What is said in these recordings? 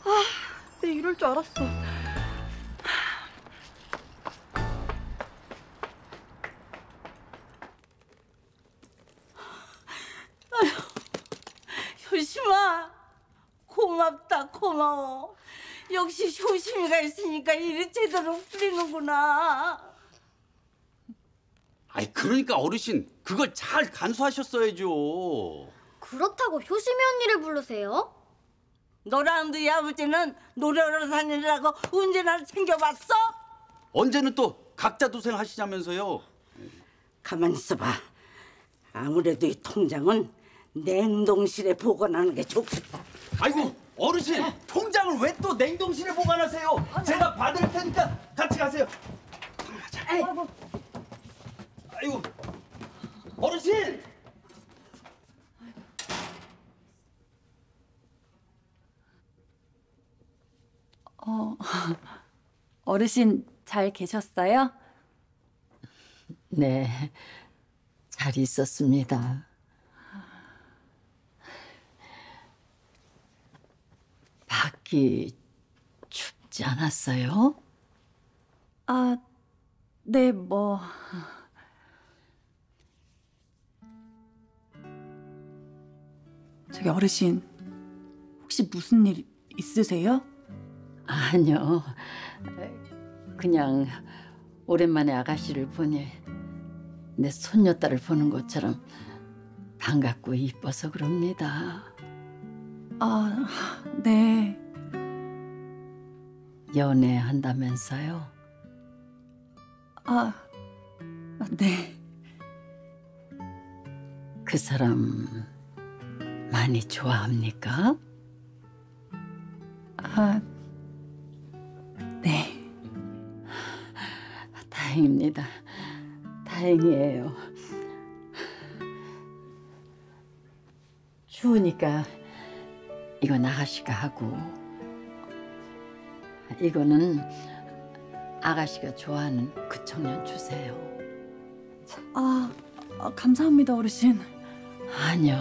내 이럴 줄 알았어. 효심아, 고맙다, 고마워. 역시 효심이가 있으니까 일이 제대로 풀리는구나. 아이 그러니까 어르신 그걸 잘 간수하셨어야죠. 그렇다고 효심이 언니를 부르세요? 너랑 너희 아버지는 노래하러 다니느라고 언제나 챙겨봤어? 언제는 또 각자 도생하시자면서요. 가만히 있어봐. 아무래도 이 통장은 냉동실에 보관하는 게 좋겠다. 아이고 어르신 통장을 왜 또 냉동실에 보관하세요? 제가 받을 테니까 같이 가세요. 자, 아이고 어르신. 어르신 잘 계셨어요? 네, 잘 있었습니다. 밖이 춥지 않았어요? 아, 네, 저기 어르신, 혹시 무슨 일 있으세요? 아니요, 그냥 오랜만에 아가씨를 보니 내 손녀딸을 보는 것처럼 반갑고 이뻐서 그럽니다. 아, 네. 연애한다면서요? 네. 그 사람 많이 좋아합니까? 네. 다행입니다. 다행이에요. 추우니까 이건 아가씨가 하고 이거는 아가씨가 좋아하는 그 청년 주세요. 감사합니다, 어르신. 아니요,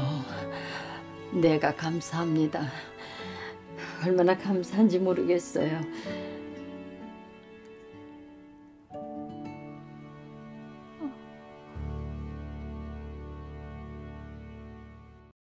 내가 감사합니다. 얼마나 감사한지 모르겠어요.